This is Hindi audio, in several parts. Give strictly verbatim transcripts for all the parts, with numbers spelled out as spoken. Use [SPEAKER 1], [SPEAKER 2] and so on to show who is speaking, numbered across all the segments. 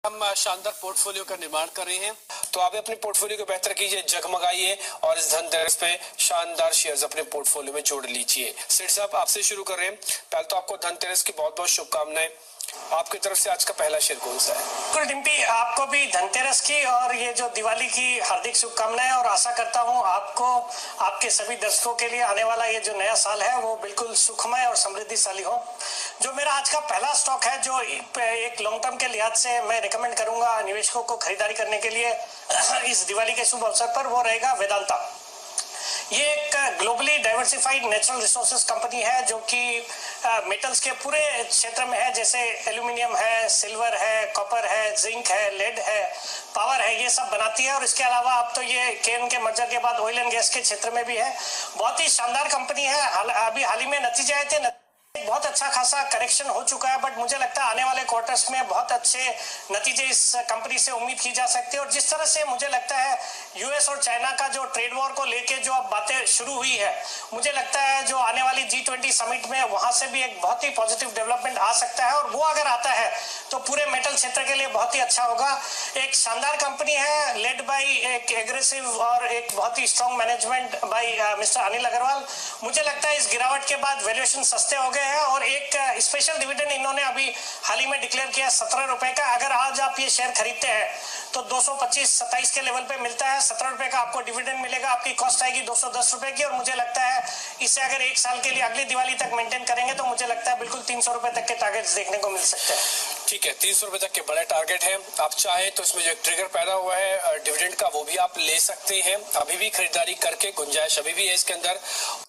[SPEAKER 1] हम शानदार पोर्टफोलियो का निर्माण कर रहे हैं, तो आप अपने पोर्टफोलियो को बेहतर कीजिए, जगमगाइए और इस धनतेरस पे शानदार शेयर्स अपने पोर्टफोलियो में जोड़ लीजिए। सेठ साहब, आपसे शुरू कर रहे हैं। पहले तो आपको धनतेरस की बहुत बहुत शुभकामनाएं। आपकी तरफ से आज का पहला शेयर कौन सा है?
[SPEAKER 2] डिम्पी, आपको भी धनतेरस की और ये जो दिवाली की हार्दिक शुभकामनाएं, और आशा करता हूं आपको, आपके सभी दर्शकों के लिए आने वाला ये जो नया साल है वो बिल्कुल सुखमय और समृद्धिशाली हो। जो मेरा आज का पहला स्टॉक है जो एक लॉन्ग टर्म के लिहाज से मैं रिकमेंड करूंगा निवेशकों को खरीदारी करने के लिए इस दिवाली के शुभ अवसर पर, वो रहेगा वेदांता। ये एक globally diversified natural resources company है जो कि मेटल्स के पूरे क्षेत्र में है, जैसे एल्यूमिनियम है, सिल्वर है, कॉपर है, जिंक है, लेड है, पावर है, ये सब बनाती है। और इसके अलावा अब तो ये केन के मर्जर के बाद ऑयल एंड गैस के क्षेत्र में भी है। बहुत ही शानदार कंपनी है। अभी हाल ही में नतीजे आए थे, बहुत अच्छा खासा करेक्शन हो चुका है, बट मुझे लगता है आने वाले क्वार्टर्स में बहुत अच्छे नतीजे इस कंपनी से उम्मीद की जा सकती है। और जिस तरह से मुझे लगता है यूएस और चाइना का जो ट्रेड वॉर को लेके जो अब बातें शुरू हुई है, मुझे लगता है जो आने वाली जी ट्वेंटी समिट में वहां से भी एक बहुत ही पॉजिटिव डेवलपमेंट आ सकता है, और वो अगर आता है तो पूरे मेटल क्षेत्र के लिए बहुत ही अच्छा होगा। एक शानदार कंपनी है, लेड बाई एक एग्रेसिव और एक बहुत ही strong management by mister Anil Agarwal. मुझे लगता है इस गिरावट के बाद वैल्यूएशन सस्ते हो गए है, और एक स्पेशल डिविडेंड इन्होंने अभी हाल ही में डिक्लेयर किया सत्रह रुपए का। अगर आज आप ये शेयर खरीदते हैं तो दो सौ पच्चीस सत्ताईस के लेवल पे मिलता है, सत्रह रुपए का आपको डिविडेंड मिलेगा, आपकी कॉस्ट आएगी दो सौ दस रुपए की। और मुझे लगता है इसे अगर एक साल के लिए अगली दिवाली तक मेंटेन करेंगे तो मुझे लगता है बिल्कुल तीन सौ रुपए तक के टारगेट्स देखने को मिल सकते हैं।
[SPEAKER 1] ठीक है, तीन सौ रुपए तक के बड़े टारगेट है। आप चाहे तो इसमें जो एक ट्रिगर पैदा हुआ है डिविडेंड का, वो भी आप ले सकते हैं। अभी भी खरीदारी करके गुंजाइश अभी भी है इसके अंदर।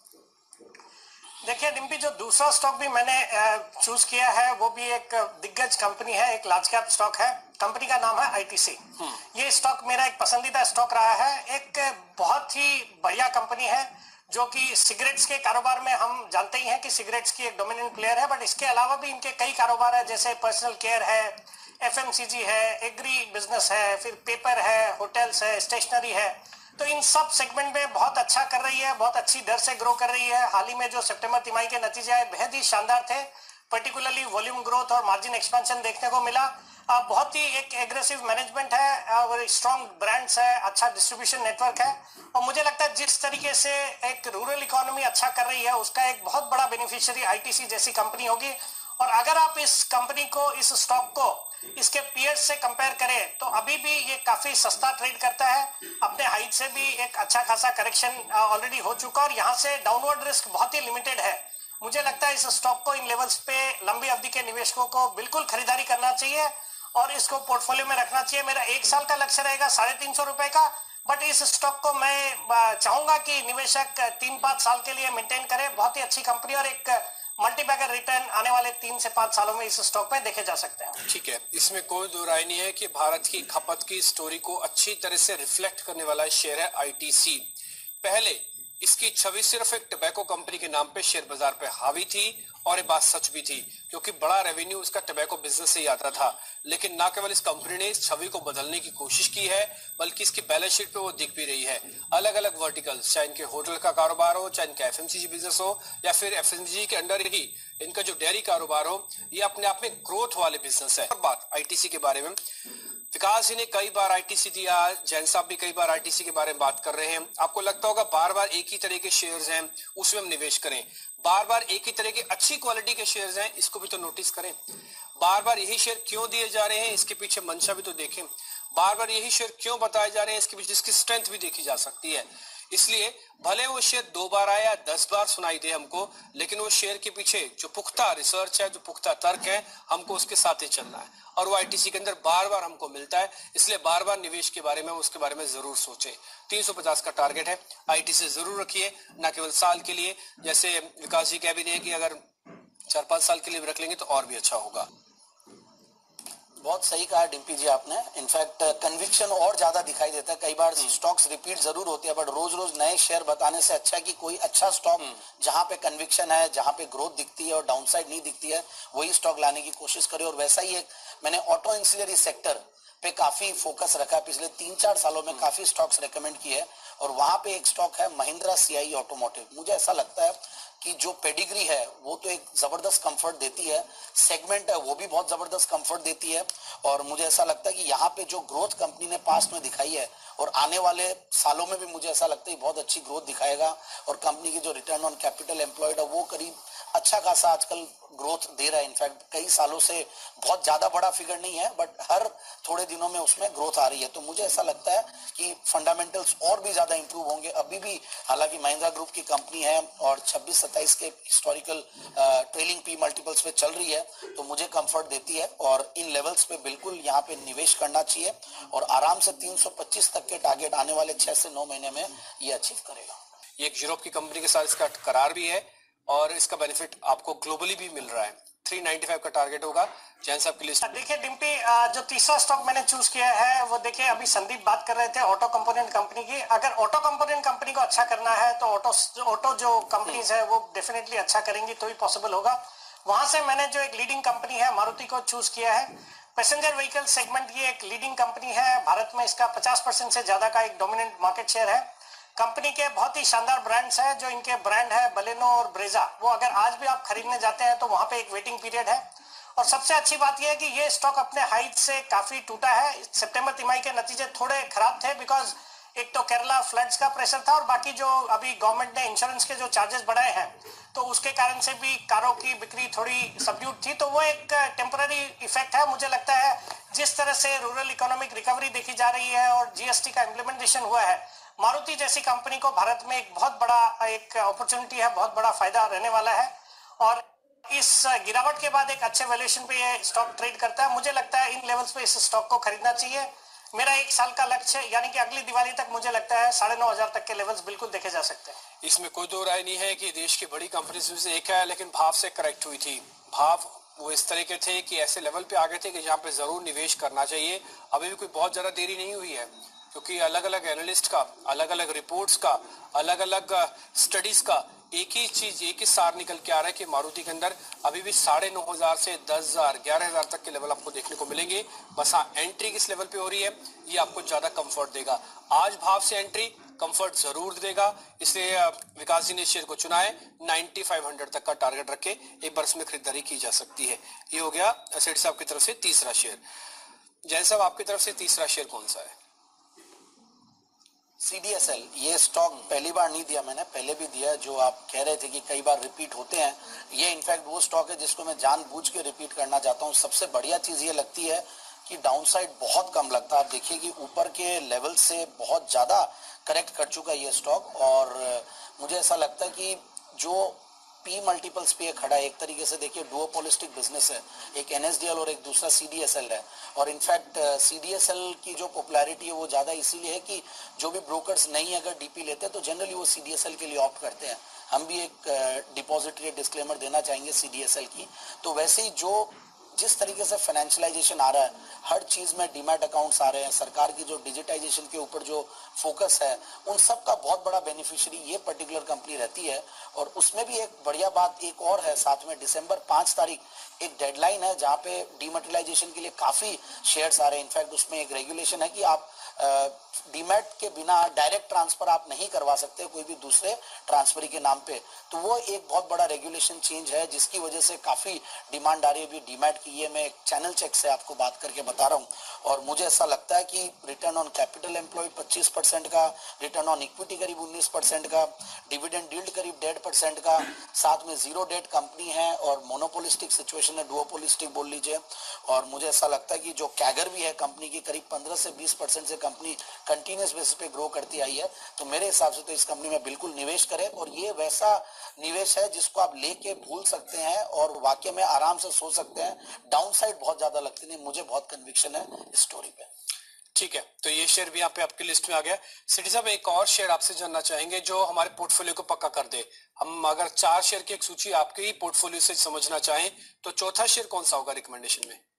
[SPEAKER 2] देखिए डिम्पी, जो दूसरा स्टॉक भी मैंने चूज किया है वो भी एक दिग्गज कंपनी है, एक लार्ज कैप स्टॉक है। कंपनी का नाम है आईटीसी। ये स्टॉक मेरा एक पसंदीदा स्टॉक रहा है। एक बहुत ही बढ़िया कंपनी है जो कि सिगरेट्स के कारोबार में, हम जानते ही हैं कि सिगरेट्स की एक डोमिनेंट प्लेयर है, बट इसके अलावा भी इनके कई कारोबार है, जैसे पर्सनल केयर है, एफएमसीजी है, एग्री बिजनेस है, फिर पेपर है, होटल्स है, स्टेशनरी है। तो इन सब सेगमेंट में बहुत अच्छा कर रही है, बहुत अच्छी दर से ग्रो कर रही है। हाल ही में जो सितंबर तिमाही के नतीजे आए बेहद ही शानदार थे, पर्टिकुलरली वॉल्यूम ग्रोथ और मार्जिन एक्सपेंशन देखने को मिला। बहुत ही एक एग्रेसिव मैनेजमेंट है और स्ट्रॉन्ग ब्रांड्स है, अच्छा डिस्ट्रीब्यूशन नेटवर्क है। और मुझे लगता है जिस तरीके से एक रूरल इकोनॉमी अच्छा कर रही है उसका एक बहुत बड़ा बेनिफिशियरी आईटीसी जैसी कंपनी होगी। और अगर आप इस कंपनी को, इस स्टॉक को इसके पीयर्स से कंपेयर करें तो अभी भी ये काफी सस्ता ट्रेड करता है। अपने हाइट से भी एक अच्छा खासा करेक्शन ऑलरेडी हो चुका और यहाँ से डाउनवर्ड रिस्क बहुत ही लिमिटेड है। मुझे लगता है इस स्टॉक को इन लेवल्स पे लंबी अवधि के निवेशकों को बिल्कुल खरीदारी करना चाहिए और इसको पोर्टफोलियो में रखना चाहिए। मेरा एक साल का लक्ष्य रहेगा साढ़े तीन सौ रुपए का, बट इस स्टॉक को मैं चाहूंगा कि निवेशक तीन पांच साल के लिए मेंटेन करे। बहुत ही अच्छी कंपनी और एक मल्टीबैगर रिटर्न आने वाले तीन से पांच सालों में इस स्टॉक में देखे जा सकते हैं।
[SPEAKER 1] ठीक है, इसमें कोई दो राय नहीं है कि भारत की खपत की स्टोरी को अच्छी तरह से रिफ्लेक्ट करने वाला शेयर है आईटीसी। पहले इसकी छवि सिर्फ एक टबैको कंपनी के नाम पे शेयर बाजार पे हावी थी और ये बात सच भी थी क्योंकि बड़ा रेवेन्यू इसका टबैको बिजनेस से ही आता था। लेकिन ना केवल इस कंपनी ने इस छवि को बदलने की कोशिश की है बल्कि इसकी बैलेंस शीट पे वो दिख भी रही है। अलग अलग वर्टिकल्स, चाहे इनके होटल का कारोबार हो, चाहे इनका एफएमसीजी बिजनेस हो या फिर एफएमसीजी के अंडर ही इनका जो डेयरी कारोबार हो, ये अपने आप में ग्रोथ वाले बिजनेस है। और बात आईटीसी के बारे में, विकास जी ने कई बार आईटीसी दिया, जैन साहब भी कई बार आईटीसी के बारे में बात कर रहे हैं। आपको लगता होगा बार बार एक ही तरह के शेयर्स हैं उसमें हम निवेश करें, बार बार एक ही तरह के अच्छी क्वालिटी के शेयर्स हैं इसको भी तो नोटिस करें। बार बार यही शेयर क्यों दिए जा रहे हैं इसके पीछे मंशा भी तो देखें। बार बार यही शेयर क्यों बताए जा रहे हैं इसके पीछे इसकी स्ट्रेंथ भी देखी जा सकती है। इसलिए भले वो शेयर दो बार आया, दस बार सुनाई दे हमको, लेकिन वो शेयर के पीछे जो पुख्ता रिसर्च है, जो पुख्ता तर्क है, हमको उसके साथ ही चलना है और वो आईटीसी के अंदर बार बार हमको मिलता है। इसलिए बार बार निवेश के बारे में, उसके बारे में जरूर सोचें। तीन सौ पचास का टारगेट है, आईटीसी जरूर रखिए, ना केवल साल के लिए। जैसे विकास जी कह भी रहे कि अगर चार पांच साल के लिए रख लेंगे तो और भी अच्छा होगा।
[SPEAKER 3] बहुत सही कहा डिम्पी जी आपने। इनफैक्ट कन्विक्शन और ज्यादा दिखाई देता है। कई बार स्टॉक्स रिपीट जरूर होती है बट रोज रोज नए शेयर बताने से अच्छा है कि कोई अच्छा स्टॉक जहां पे कन्विक्शन है, जहां पे ग्रोथ दिखती है और डाउनसाइड नहीं दिखती है, वही स्टॉक लाने की कोशिश करें। और वैसा ही एक मैंने ऑटो इंसिलरी सेक्टर पे काफी फोकस रखा है। पिछले तीन चार सालों में काफी स्टॉक्स रेकमेंड किए हैं और वहां पे एक स्टॉक है महिंद्रा सीआई ऑटोमोटिव। मुझे ऐसा लगता है कि जो पेडिग्री है वो तो एक जबरदस्त कंफर्ट देती है, सेगमेंट है वो भी बहुत जबरदस्त कंफर्ट देती है, और मुझे ऐसा लगता है कि यहाँ पे जो ग्रोथ कंपनी ने पास्ट में दिखाई है और आने वाले सालों में भी मुझे ऐसा लगता है बहुत अच्छी ग्रोथ दिखाएगा, और कंपनी की जो रिटर्न ऑन कैपिटल एम्प्लॉयड है वो करीब अच्छा खासा आजकल ग्रोथ दे रहा है। इनफैक्ट कई सालों से बहुत ज्यादा बड़ा फिगर नहीं है, बट हर थोड़े दिनों में उसमें ग्रोथ आ रही है। तो मुझे ऐसा लगता है कि फंडामेंटल्स और भी ज्यादा इंप्रूव होंगे अभी भी। हालांकि महिंद्रा ग्रुप की कंपनी है और छब्बीस सत्ताईस के हिस्टोरिकल ट्रेलिंग पी मल्टीपल्स पे चल रही है, तो मुझे कंफर्ट देती है और इन लेवल्स पे बिल्कुल यहाँ पे निवेश करना चाहिए, और आराम से तीन सौ पच्चीस तक के टारगेट आने वाले छह से नौ महीने में ये अचीव करेगा।
[SPEAKER 1] ये एक यूरोप की कंपनी के साथ इसका करार भी है और इसका बेनिफिट आपको ग्लोबली भी मिल रहा है। तीन सौ पचानवे का टारगेट होगा। जैन साहब की लिस्ट
[SPEAKER 2] देखिए डिम्पी, जो तीसरा स्टॉक मैंने चूज किया है वो देखिए, अभी संदीप बात कर रहे थे ऑटो कंपोनेंट कंपनी की। अगर ऑटो कंपोनेंट कंपनी को अच्छा करना है तो ऑटो ऑटो जो कंपनीज है वो डेफिनेटली अच्छा करेंगी तो ही पॉसिबल होगा। वहां से मैंने जो एक लीडिंग कंपनी है मारुति को चूज किया है। पैसेंजर व्हीकल सेगमेंट की एक लीडिंग कंपनी है, भारत में इसका पचास परसेंट से ज्यादा का एक डोमिनेंट मार्केट शेयर है। कंपनी के बहुत ही शानदार ब्रांड्स हैं, जो इनके ब्रांड है बलेनो और ब्रेजा, वो अगर आज भी आप खरीदने जाते हैं तो वहां पे एक वेटिंग पीरियड है। और सबसे अच्छी बात यह है कि ये स्टॉक अपने हाइट से काफी टूटा है। सितंबर तिमाही के नतीजे थोड़े खराब थे, बिकॉज एक तो केरला फ्लड्स का प्रेशर था और बाकी जो अभी गवर्नमेंट ने इंश्योरेंस के जो चार्जेस बढ़ाए हैं तो उसके कारण से भी कारों की बिक्री थोड़ी सबड्यूट थी, तो वो एक टेम्पररी इफेक्ट है। मुझे लगता है जिस तरह से रूरल इकोनॉमिक रिकवरी देखी जा रही है और जीएसटी का इम्प्लीमेंटेशन हुआ है, मारुति जैसी कंपनी को भारत में एक बहुत बड़ा एक अपॉर्चुनिटी है, बहुत बड़ा फायदा रहने वाला है। और इस गिरावट के बाद एक अच्छे वैल्यूएशन पे ये स्टॉक ट्रेड करता है। मुझे लगता है इन लेवल्स पे इस स्टॉक को खरीदना चाहिए। मेरा एक साल का लक्ष्य है, यानी कि अगली दिवाली तक मुझे लगता है साढ़े नौ हजार तक के लेवल्स बिल्कुल देखे जा सकते हैं।
[SPEAKER 1] इसमें कोई दो राय नहीं है कि देश की बड़ी कंपनी में से एक है, लेकिन भाव से करेक्ट हुई थी। भाव वो इस तरह के थे कि ऐसे लेवल पे आ गए थे कि जहाँ पे जरूर निवेश करना चाहिए। अभी भी कोई बहुत ज्यादा देरी नहीं हुई है, क्योंकि अलग अलग एनालिस्ट का, अलग अलग रिपोर्ट्स का, अलग अलग स्टडीज का एक ही चीज, एक ही सार निकल के आ रहा है कि मारुति के अंदर अभी भी साढ़े नौ हजार से दस हजार ग्यारह हजार तक के लेवल आपको देखने को मिलेंगे। बस हाँ, एंट्री किस लेवल पे हो रही है ये आपको ज्यादा कंफर्ट देगा। आज भाव से एंट्री कंफर्ट जरूर देगा, इसलिए विकास जी ने शेयर को चुना है। नाइन्टी फाइव हंड्रेड तक का टारगेट रख के एक बार इसमें खरीदारी की जा सकती है। ये हो गया सेठ साहब की तरफ से तीसरा शेयर। जैन साहब आपकी तरफ से तीसरा शेयर कौन सा है?
[SPEAKER 3] सीडीएसएल, ये स्टॉक पहली बार नहीं दिया मैंने, पहले भी दिया, जो आप कह रहे थे कि कई बार रिपीट होते हैं। ये इनफैक्ट वो स्टॉक है जिसको मैं जानबूझ के रिपीट करना चाहता हूँ। सबसे बढ़िया चीज ये लगती है कि डाउनसाइड बहुत कम लगता है। आप देखिए कि ऊपर के लेवल से बहुत ज्यादा करेक्ट कर चुका है ये स्टॉक, और मुझे ऐसा लगता है कि जो पी मल्टीपल्स पे खड़ा है, एक तरीके से देखिए डुओपोलिस्टिक बिजनेस है, एक एनएसडीएल और एक दूसरा सीडीएसएल है। और इनफैक्ट सीडीएसएल की जो पॉपुलैरिटी है वो ज्यादा इसीलिए है कि जो भी ब्रोकर्स नहीं अगर डीपी लेते हैं तो जनरली वो सीडीएसएल के लिए ऑप्ट करते हैं। हम भी एक डिपॉजिटरी डिस्क्लेमर देना चाहेंगे सीडीएसएल की। तो वैसे ही जो जिस तरीके से फाइनेंशियलाइजेशन आ रहा है, हर चीज में डीमैट अकाउंट्स आ रहे हैं, सरकार की जो डिजिटाइजेशन के ऊपर जो फोकस है, उन सब का बहुत बड़ा बेनिफिशियरी ये पर्टिकुलर कंपनी रहती है। और उसमें भी एक बढ़िया बात एक और है साथ में, दिसंबर पांच तारीख एक डेडलाइन है जहां पे डीमैटेरियलाइजेशन के लिए काफी शेयर्स आ रहे हैं। इनफैक्ट उसमें एक रेगुलेशन है कि आप डीमैट के बिना डायरेक्ट ट्रांसफर आप नहीं करवा सकते कोई भी दूसरे ट्रांसफरी के नाम पे। तो वो एक बहुत बड़ा रेगुलेशन चेंज है जिसकी वजह से काफी डिमांड आ रही है डीमैट की। ये मैं एक चैनल चेक से आपको बात करके बता रहा हूँ। और मुझे ऐसा लगता है कि रिटर्न ऑन कैपिटल एम्प्लॉयड पच्चीस परसेंट का, रिटर्न ऑन इक्विटी करीब उन्नीस परसेंट का, डिविडेंड यील्ड करीब डेढ़ परसेंट का, साथ में जीरो डेट कंपनी है और मोनोपोलिस्टिक सिचुएशन है, डुओपोलिस्टिक बोल लीजिए। और मुझे ऐसा लगता है कि जो कैगर भी है कंपनी की करीब पंद्रह से बीस परसेंट से कंपनी कंटिन्यूस बेसिस पे ग्रो करती आई है। तो मेरे हिसाब से तो इस कंपनी में बिल्कुल निवेश करें, और ये वैसा निवेश है जिसको आप लेके भूल सकते हैं और वाकई में आराम से सो सकते हैं। डाउनसाइड बहुत ज्यादा लगती नहीं, मुझे बहुत कन्विक्शन है इस स्टोरी पे।
[SPEAKER 1] ठीक है, तो ये शेयर भी यहाँ पे आपकी लिस्ट में आ गया। सिटी साहब, एक और शेयर आपसे जानना चाहेंगे जो हमारे पोर्टफोलियो को पक्का कर दे। हम अगर चार शेयर की एक सूची आपके ही पोर्टफोलियो से समझना चाहें तो चौथा शेयर कौन सा होगा रिकमेंडेशन में?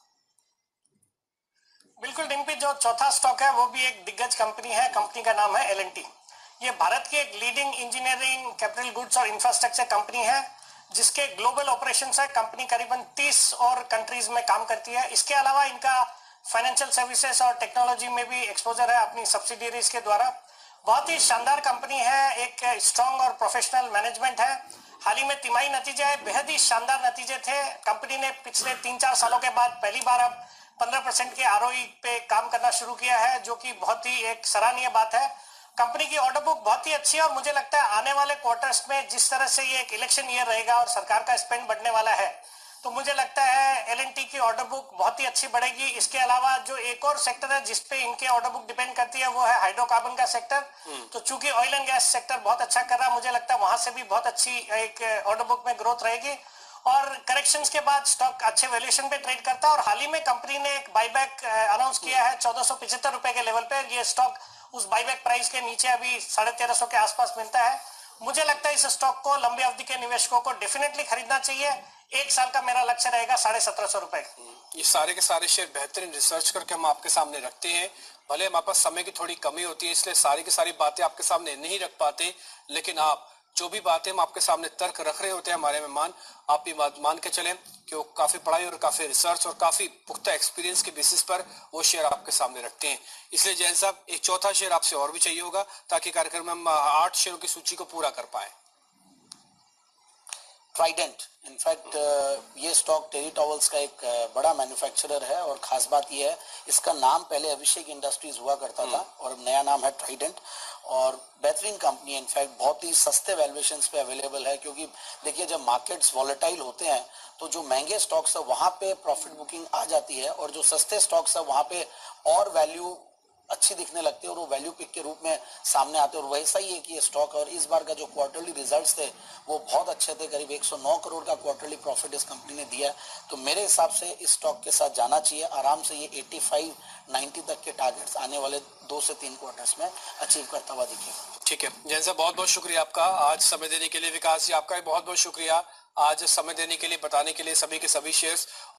[SPEAKER 2] बिल्कुल डिम्पी, जो चौथा स्टॉक है वो भी एक दिग्गज कंपनी है। कंपनी का नाम है एल एंड टी। ये भारत की एक लीडिंग इंजीनियरिंग, कैपिटल गुड्स और इंफ्रास्ट्रक्चर कंपनी है जिसके ग्लोबल ऑपरेशंस है। कंपनी करीबन तीस और कंट्रीज में काम करती है। इसके अलावा इनका फाइनेंशियल सर्विसेज और टेक्नोलॉजी में भी एक्सपोजर है अपनी सब्सिडियरीज के द्वारा। बहुत ही शानदार कंपनी है, एक स्ट्रांग और प्रोफेशनल मैनेजमेंट है। हाल ही में तिमाही नतीजे बेहद ही शानदार नतीजे थे। कंपनी ने पिछले तीन चार सालों के बाद पहली बार अब पंद्रह परसेंट के आरओई पे काम करना शुरू किया है, जो कि बहुत ही एक सराहनीय बात है। कंपनी की ऑर्डर बुक बहुत ही अच्छी है और मुझे लगता है आने वाले क्वार्टर्स में जिस तरह से ये एक इलेक्शन ईयर रहेगा और सरकार का स्पेंड बढ़ने वाला है, तो मुझे लगता है एल एंड टी की ऑर्डर बुक बहुत ही अच्छी बढ़ेगी। इसके अलावा जो एक और सेक्टर है जिसपे इनके ऑर्डर बुक डिपेंड करती है वो है हाइड्रोकार्बन का सेक्टर। तो चूंकि ऑयल एंड गैस सेक्टर बहुत अच्छा कर रहा है, मुझे लगता है वहां से भी बहुत अच्छी एक ऑर्डर बुक में ग्रोथ रहेगी और करेक्शंस के बाद स्टॉक अच्छे वैल्यूएशन पे ट्रेड करता है। और हाल ही में कंपनी ने एक बाईबैक अनाउंस किया है चौदह सौ पिछहत्तर रुपए के लेवल पे। ये स्टॉक उस बाईबैक प्राइस के नीचे अभी साढ़े तेरह सौ के आसपास मिलता है। मुझे लगता है इस स्टॉक को लंबी अवधि के निवेशकों को डेफिनेटली खरीदना चाहिए। एक साल का मेरा लक्ष्य रहेगा साढ़े सत्रह सौ रुपए।
[SPEAKER 1] ये सारे के सारे शेयर बेहतरीन रिसर्च करके हम आपके सामने रखते हैं। भले हमारे पास समय की थोड़ी कमी होती है, इसलिए सारी की सारी बातें आपके सामने नहीं रख पाते, लेकिन आप जो भी बातें हम आपके सामने तर्क रख रहे होते हैं हमारे मेहमान, आप भी मान के चलें कि वो काफी पढ़ाई और काफी रिसर्च और काफी पुख्ता एक्सपीरियंस के बेसिस पर वो शेयर आपके सामने रखते हैं। इसलिए जैन साहब, एक चौथा शेयर आपसे और भी चाहिए होगा ताकि कार्यक्रम में हम आठ शेयरों की सूची को पूरा कर पाए।
[SPEAKER 3] ट्राइडेंट, इनफैक्ट ये स्टॉक टेरी टॉवल्स का एक uh, बड़ा मैन्युफैक्चरर है और खास बात ये है इसका नाम पहले अभिषेक इंडस्ट्रीज हुआ करता था और अब नया नाम है ट्राइडेंट और बेहतरीन कंपनी है। इनफैक्ट बहुत ही सस्ते वैल्यूएशंस पे अवेलेबल है, क्योंकि देखिए जब मार्केट्स वॉलेटाइल होते हैं तो जो महंगे स्टॉक्स है वहां पे प्रॉफिट बुकिंग आ जाती है और जो सस्ते स्टॉक्स है वहां पे और वैल्यू अच्छी दिखने लगती है और वो वैल्यू पिक के रूप में सामने आते हैं। और वैसा ही है कि ये स्टॉक और इस बार का जो क्वार्टरली रिजल्ट्स थे वो बहुत अच्छे थे। करीब एक सौ नौ करोड़ का क्वार्टरली प्रॉफिट इस कंपनी ने दिया। तो मेरे हिसाब से इस स्टॉक के साथ जाना चाहिए। आराम से ये पचासी नब्बे तक के टारगेट्स आने वाले दो से तीन क्वार्टर्स में अचीव करता हुआ दिखेगा।
[SPEAKER 1] ठीक है जैन साहब, बहुत बहुत शुक्रिया आपका आज समय देने के लिए। विकास जी, आपका भी बहुत बहुत शुक्रिया आज समय देने के लिए, बताने के लिए सभी के सभी शेयर्स।